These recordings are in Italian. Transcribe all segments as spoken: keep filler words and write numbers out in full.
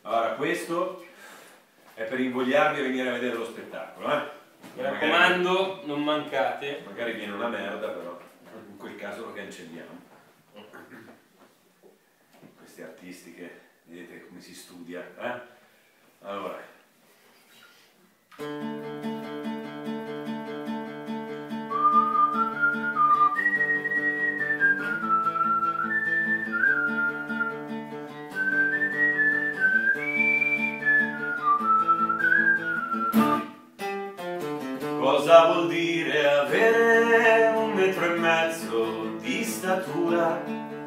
Allora, questo è per invogliarvi a venire a vedere lo spettacolo, eh? Mi raccomando, non mancate. Magari viene una merda, però in quel caso lo cancelliamo. Questi artisti che vedete come si studia, eh? Allora. Cosa vuol dire avere un metro e mezzo di statura?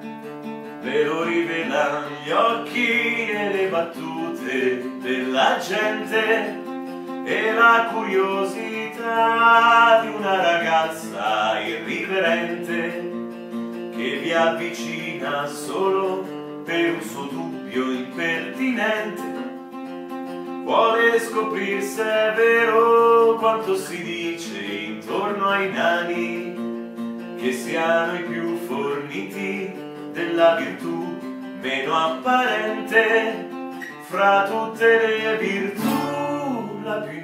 Ve lo rivelano gli occhi e le battute della gente e la curiosità di una ragazza irriverente che vi avvicina solo per un suo dubbio impertinente. Vuole scoprir se è vero quanto si dice intorno ai nani, che siano i più forniti della virtù meno apparente. Fra tutte le virtù la più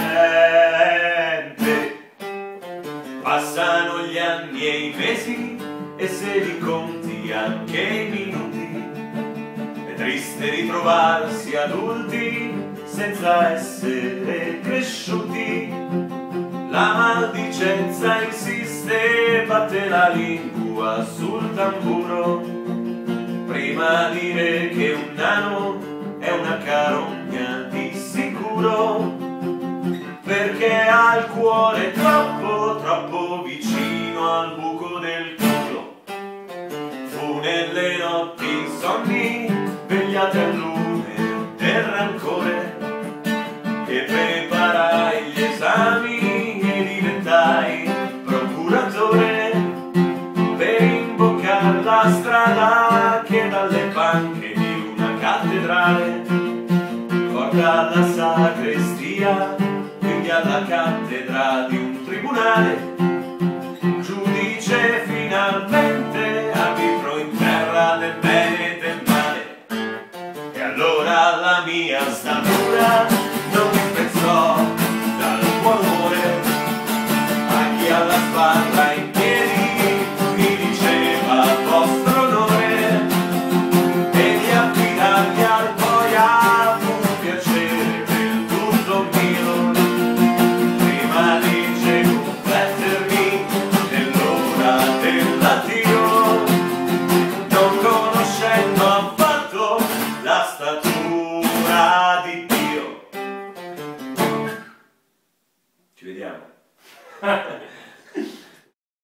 indecente. Passano gli anni e i mesi e se li conti anche i minuti, è triste ritrovarsi adulti senza essere cresciuti. La maldicenza insiste, batte la lingua sul tamburo, prima dire che un nano è una carogna di sicuro, perché ha il cuore troppo, troppo vicino al buco del culo. Fu nelle notti insonni, vegliate al lume del rancore, che preparai gli esami e diventai procuratore, per imboccare la strada che dalle panche di una cattedrale porta alla sagrestia, quindi alla cattedra di un tribunale. Giudice finalmente, arbitro in terra del bene e del male. E allora la mia statura non mi pensò dal buon umore, a chi alla sbarra in piedi mi diceva vostro onore, e di affidarmi al boia fu un piacere del tutto mio, prima di circumflettermi nell'ora dell'addio, non conoscendo affatto la statura di Dio. Ci vediamo.